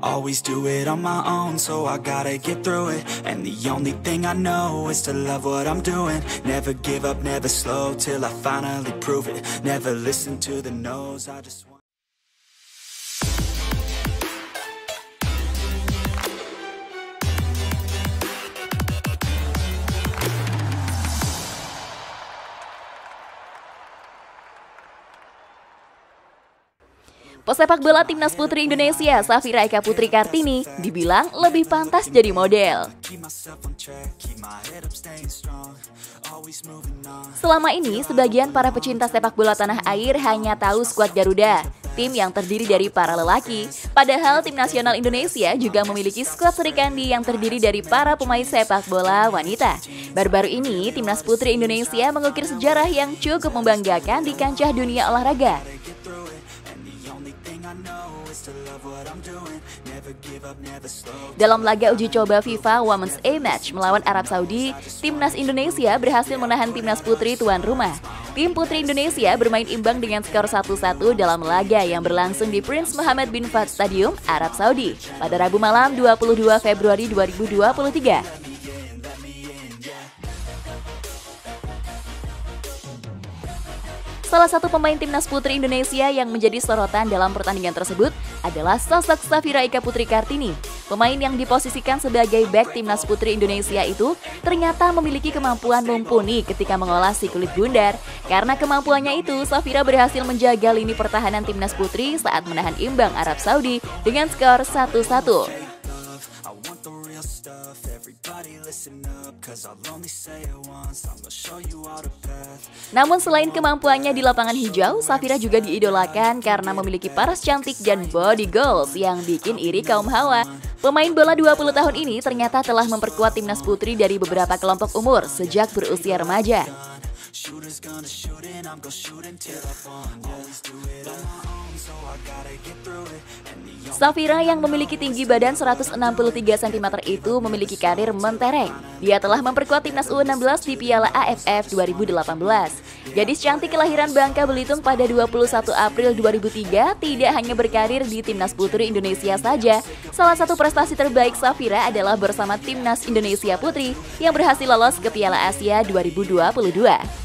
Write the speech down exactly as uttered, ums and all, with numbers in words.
Always do it on my own, so I gotta get through it. And the only thing I know is to love what I'm doing. Never give up, never slow, till I finally prove it. Never listen to the no's, I just want. Pesepak bola timnas putri Indonesia, Safira Eka Putri Kartini, dibilang lebih pantas jadi model. Selama ini, sebagian para pecinta sepak bola tanah air hanya tahu skuad Garuda, tim yang terdiri dari para lelaki. Padahal tim nasional Indonesia juga memiliki skuad Serikandi yang terdiri dari para pemain sepak bola wanita. Baru-baru ini, timnas putri Indonesia mengukir sejarah yang cukup membanggakan di kancah dunia olahraga. Dalam laga uji coba FIFA Women's A-Match melawan Arab Saudi, timnas Indonesia berhasil menahan timnas putri tuan rumah. Tim putri Indonesia bermain imbang dengan skor satu satu dalam laga yang berlangsung di Prince Mohammed bin Fahd Stadium, Arab Saudi, pada Rabu malam dua puluh dua Februari dua ribu dua puluh tiga. Salah satu pemain timnas putri Indonesia yang menjadi sorotan dalam pertandingan tersebut adalah sosok Safira Eka Putri Kartini. Pemain yang diposisikan sebagai bek timnas putri Indonesia itu ternyata memiliki kemampuan mumpuni ketika mengolah si kulit bundar. Karena kemampuannya itu, Safira berhasil menjaga lini pertahanan timnas putri saat menahan imbang Arab Saudi dengan skor satu satu. Namun selain kemampuannya di lapangan hijau, Safira juga diidolakan karena memiliki paras cantik dan body goals yang bikin iri kaum hawa. Pemain bola dua puluh tahun ini ternyata telah memperkuat timnas putri dari beberapa kelompok umur sejak berusia remaja. Safira yang memiliki tinggi badan seratus enam puluh tiga sentimeter itu memiliki karir mentereng. Dia telah memperkuat timnas U enam belas di Piala A F F dua ribu delapan belas. Gadis cantik kelahiran Bangka Belitung pada dua puluh satu April dua ribu tiga tidak hanya berkarir di timnas putri Indonesia saja. Salah satu prestasi terbaik Safira adalah bersama timnas Indonesia Putri yang berhasil lolos ke Piala Asia dua ribu dua puluh dua.